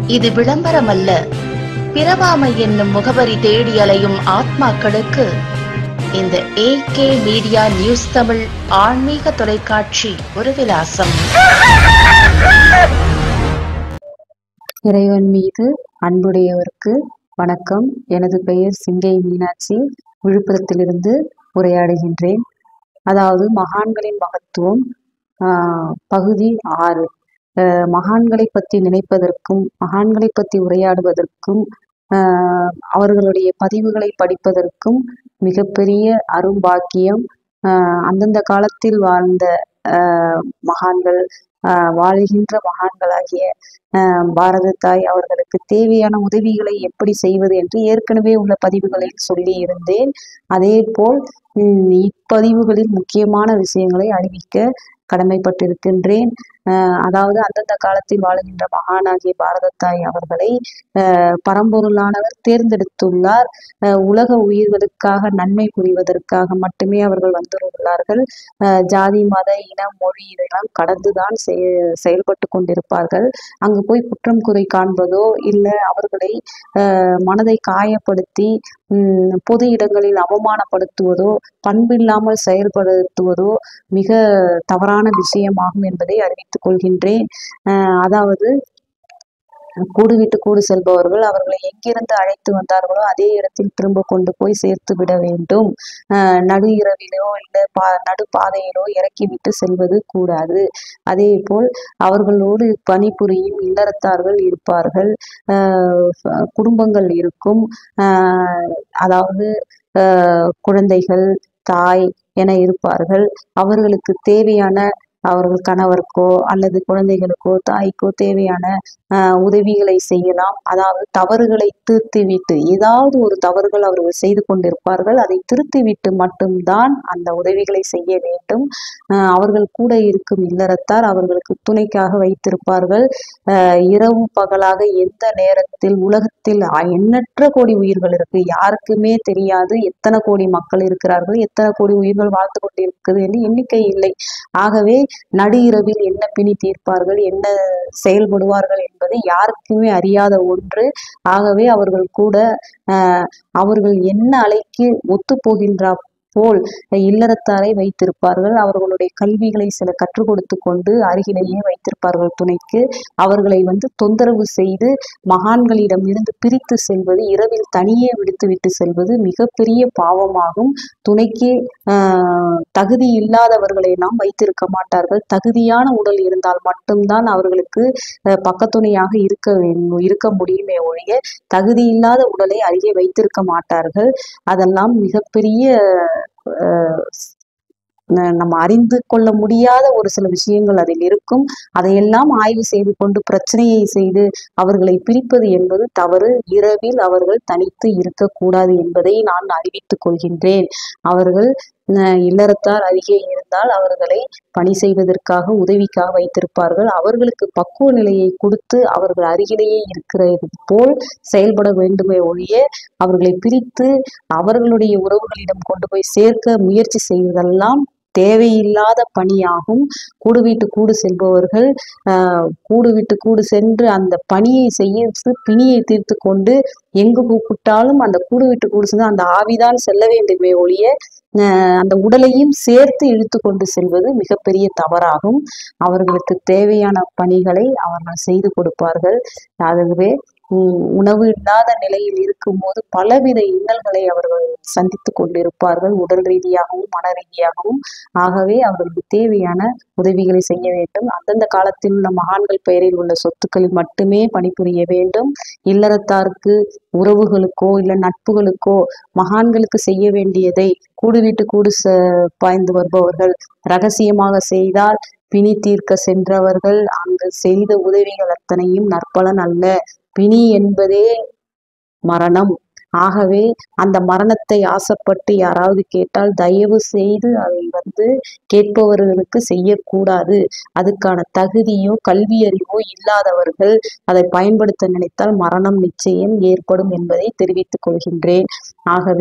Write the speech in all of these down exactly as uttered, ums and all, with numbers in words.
இது விளம்பரமல்ல. பிரபாமை என்னும் முகவரி தேடி அலையும் ஆத்மாக்களுக்கு இந்த A K media news Tamil ஆன்மீக தொலைக்காட்சி ஒரு விலாசம். இறைவன் மீது அன்புடையவருக்கு வணக்கம். எனது பெயர் சிங்கை மீனாட்சி. விழுப்புரத்திலிருந்து உரையாடுகின்றேன். அதாவது மகான்களின் மகத்துவம் ஆஹ் பகுதி ஆறு. அஹ் மகான்களை பற்றி நினைப்பதற்கும் மகான்களை பற்றி உரையாடுவதற்கும் ஆஹ் அவர்களுடைய பதிவுகளை படிப்பதற்கும் மிகப்பெரிய அரும்பாக்கியம். ஆஹ் அந்தந்த காலத்தில் வாழ்ந்த ஆஹ் மகான்கள், ஆஹ் வாழ்கின்ற மகான்களாகிய ஆஹ் பாரத தாய் அவர்களுக்கு தேவையான உதவிகளை எப்படி செய்வது என்று ஏற்கனவே உள்ள பதிவுகளில் சொல்லி இருந்தேன். அதே போல் உம் இப்பதிவுகளில் முக்கியமான விஷயங்களை அறிவிக்க கடமைப்பட்டிருக்கின்றேன். அஹ் அதாவது அந்தந்த காலத்தில் வாழுகின்ற மகானாகிய பாரத தாய் அவர்களை அஹ் பரம்பொருளானவர் தேர்ந்தெடுத்துள்ளார். அஹ் உலக உயிர்களுக்காக நன்மை புரிவதற்காக மட்டுமே அவர்கள் வந்துள்ளார்கள். அஹ் ஜாதி, மத, இனம், மொழி இதெல்லாம் கடந்துதான் செயல்பட்டு கொண்டிருப்பார்கள். அங்கு போய் குற்றம் குறை காண்பதோ இல்லை அவர்களை அஹ் மனதை காயப்படுத்தி உம் பொது இடங்களில் அவமானப்படுத்துவதோ, பண்பில்லாமல் செயல்படுத்துவதோ மிக தவறான விஷயமாகும் என்பதை அறிவித்துக் கொள்கின்றேன். அஹ் அதாவது கூடு விட்டு கூடு செல்பவர்கள் அவர்களை எங்கிருந்து அழைத்து வந்தார்களோ அதே இடத்தில் திரும்ப கொண்டு போய் சேர்த்து விட வேண்டும். அஹ் நடு இரவிலோ இல்லை பா நடு பாதையிலோ இறக்கிவிட்டு செல்வது கூடாது. அதே போல் அவர்களோடு பணிபுரியும் இல்லறத்தார்கள் இருப்பார்கள், அஹ் குடும்பங்கள் இருக்கும். அஹ் அதாவது அஹ் குழந்தைகள், தாய் என இருப்பார்கள். அவர்களுக்கு தேவையான அவர்கள் கணவருக்கோ அல்லது குழந்தைகளுக்கோ தாய்க்கோ தேவையான ஆஹ் உதவிகளை செய்யலாம். அதாவது தவறுகளை திருத்திவிட்டு, ஏதாவது ஒரு தவறுகள் அவர்கள் செய்து கொண்டிருப்பார்கள், அதை திருத்திவிட்டு மட்டும்தான் அந்த உதவிகளை செய்ய வேண்டும். ஆஹ் அவர்கள் கூட இருக்கும் இல்லறத்தார் அவர்களுக்கு துணைக்காக வைத்திருப்பார்கள். ஆஹ் இரவு பகலாக எந்த நேரத்தில் உலகத்தில் எண்ணற்ற கோடி உயிர்கள் இருக்கு, யாருக்குமே தெரியாது எத்தனை கோடி மக்கள் இருக்கிறார்கள், எத்தனை கோடி உயிர்கள் வாழ்ந்து கொண்டிருக்குது என்று எண்ணிக்கை இல்லை. ஆகவே நடு இரவில் என்ன பிணி தீர்ப்பார்கள், என்ன செயல்படுவார்கள் என்பது யாருக்குமே அறியாத ஒன்று. ஆகவே அவர்கள் கூட அஹ் அவர்கள் என்ன அலைக்கு ஒத்து போகின்ற போல் இல்லறத்தாரை வைத்திருப்பார்கள். அவர்களுடைய கல்விகளை சில கற்றுக் கொடுத்து கொண்டு அருகிலேயே வைத்திருப்பார்கள் துணைக்கு. அவர்களை வந்து தொந்தரவு செய்து மகான்களிடம் இருந்து பிரித்து செல்வது, இரவில் தனியே விடுத்து விட்டு செல்வது மிகப்பெரிய பாவமாகும். துணைக்கு ஆஹ் தகுதி இல்லாதவர்களை எல்லாம் வைத்திருக்க மாட்டார்கள். தகுதியான உடல் இருந்தால் மட்டும்தான் அவர்களுக்கு பக்கத்துணையாக இருக்க வேண்டும் இருக்க முடியுமே ஒழிய தகுதி இல்லாத உடலை அருகே வைத்திருக்க மாட்டார்கள். அதெல்லாம் மிகப்பெரிய நம்ம அறிந்து கொள்ள முடியாத ஒரு சில விஷயங்கள் அதில் இருக்கும். அதையெல்லாம் ஆய்வு செய்து கொண்டு பிரச்சனையை செய்து அவர்களை பிரிப்பது என்பது தவறு. இரவில் அவர்கள் தனித்து இருக்கக்கூடாது என்பதை நான் அறிவித்துக் கொள்கின்றேன். அவர்கள் இல்லறத்தார் அருகே இருந்தால் அவர்களை பணி செய்வதற்காக உதவிக்காக வைத்திருப்பார்கள். அவர்களுக்கு பக்குவ நிலையை கொடுத்து அவர்கள் அருகிலேயே இருக்கிறது போல் செயல்பட வேண்டுமே ஒழிய அவர்களை பிரித்து அவர்களுடைய உறவுகளிடம் கொண்டு போய் சேர்க்க முயற்சி செய்வதெல்லாம் தேவையில்லாத பணியாகும். கூடு வீட்டு கூடு செல்பவர்கள் ஆஹ் கூடு விட்டு கூடு சென்று அந்த பணியை செய்ய பிணியை தீர்த்து கொண்டு எங்கு கூப்பிட்டாலும் அந்த கூடு விட்டு கூடு சென்று அந்த ஆவிதான் செல்ல வேண்டுமே ஒழிய அந்த உடலையும் சேர்த்து இழுத்து கொண்டு செல்வது மிகப்பெரிய தவறாகும். அவர்களுக்கு தேவையான பணிகளை அவர்கள் செய்து கொடுப்பார்கள். ஆகவே உணவு இல்லாத நிலையில் இருக்கும்போது பலவித இன்னல்களை அவர்கள் சந்தித்து கொண்டிருப்பார்கள், உடல் ரீதியாகவும் மன ரீதியாகவும். ஆகவே அவர்களுக்கு தேவையான உதவிகளை செய்ய வேண்டும். அந்தந்த காலத்தில் உள்ள மகான்கள் பெயரில் உள்ள சொத்துக்களில் மட்டுமே பணிபுரிய வேண்டும். இல்லறத்தாருக்கு, உறவுகளுக்கோ இல்லை நட்புகளுக்கோ மகான்களுக்கு செய்ய வேண்டியதை கூடு வீட்டு கூடு பாய்ந்து வருபவர்கள் ரகசியமாக செய்தால் பிணி தீர்க்க சென்றவர்கள் அங்கு செய்த உதவிகள் அத்தனையும் நற்பலன் அல்ல. பிணி என்பதே மரணம். ஆகவே அந்த மரணத்தை ஆசைப்பட்டு யாராவது கேட்டால் தயவு செய்து அதை வந்து கேட்பவர்களுக்கு செய்யக்கூடாது. அதுக்கான தகுதியோ கல்வி அறிவோ இல்லாதவர்கள் அதை பயன்படுத்த நினைத்தால் மரணம் நிச்சயம் ஏற்படும் என்பதை தெரிவித்துக் கொள்கின்றேன். ஆகவே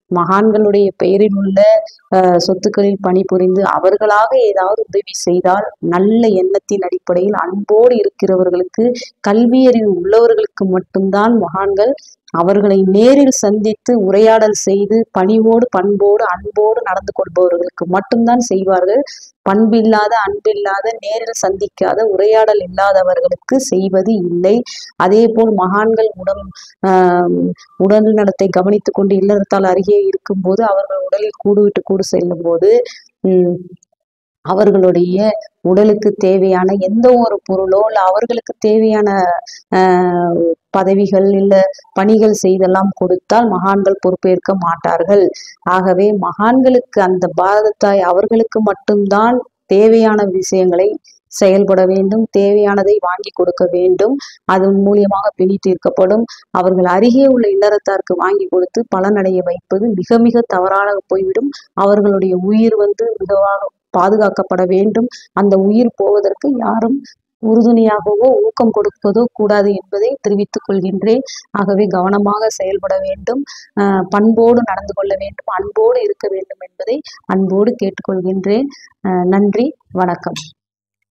மகான்களுடைய பெயரில் உள்ள அஹ், சொத்துக்களில் பணிபுரிந்து அவர்களாக ஏதாவது உதவி செய்தால் நல்ல எண்ணத்தின் அடிப்படையில் அன்போடு இருக்கிறவர்களுக்கு, கல்வியறிவு உள்ளவர்களுக்கு மட்டும்தான் மகான்கள் அவர்களை நேரில் சந்தித்து உரையாடல் செய்து பணிவோடு பண்போடு அன்போடு நடந்து கொள்பவர்களுக்கு மட்டும்தான் செய்வார்கள். பண்பில்லாத அன்பில்லாத நேரில் சந்திக்காத உரையாடல் இல்லாதவர்களுக்கு செய்வது இல்லை. அதே போல் மகான்கள் உடல் ஆஹ் உடல் நலத்தை கவனித்துக் கொண்டு இல்லறத்தால் அருகே இருக்கும்போது அவர்கள் உடலில் கூடு விட்டு கூடு செல்லும் போது உம் அவர்களுடைய உடலுக்கு தேவையான எந்த ஒரு பொருளோ இல்ல அவர்களுக்கு தேவையான ஆஹ் பதவிகள் இல்ல பணிகள் செய்தெல்லாம் கொடுத்தால் மகான்கள் பொறுப்பேற்க மாட்டார்கள். ஆகவே மகான்களுக்கு அந்த பாரதத்தாய் அவர்களுக்கு மட்டும்தான் தேவையான விஷயங்களை செயல்பட வேண்டும், தேவையானதை வாங்கி கொடுக்க வேண்டும். அதன் மூலியமாக பிணி தீர்க்கப்படும். அவர்கள் அருகே உள்ள இல்லறத்தாருக்கு வாங்கி கொடுத்து பலனடைய வைப்பது மிக மிக தவறாக போய்விடும். அவர்களுடைய உயிர் வந்து மிகவும் பாதுகாக்கப்பட வேண்டும். அந்த உயிர் போவதற்கு யாரும் உறுதுணையாகவோ ஊக்கம் கொடுப்பதோ கூடாது என்பதை தெரிவித்துக் கொள்கின்றேன். ஆகவே கவனமாக செயல்பட வேண்டும், அஹ் பண்போடு நடந்து கொள்ள வேண்டும், அன்போடு இருக்க வேண்டும் என்பதை அன்போடு கேட்டுக்கொள்கின்றேன். அஹ் நன்றி, வணக்கம்.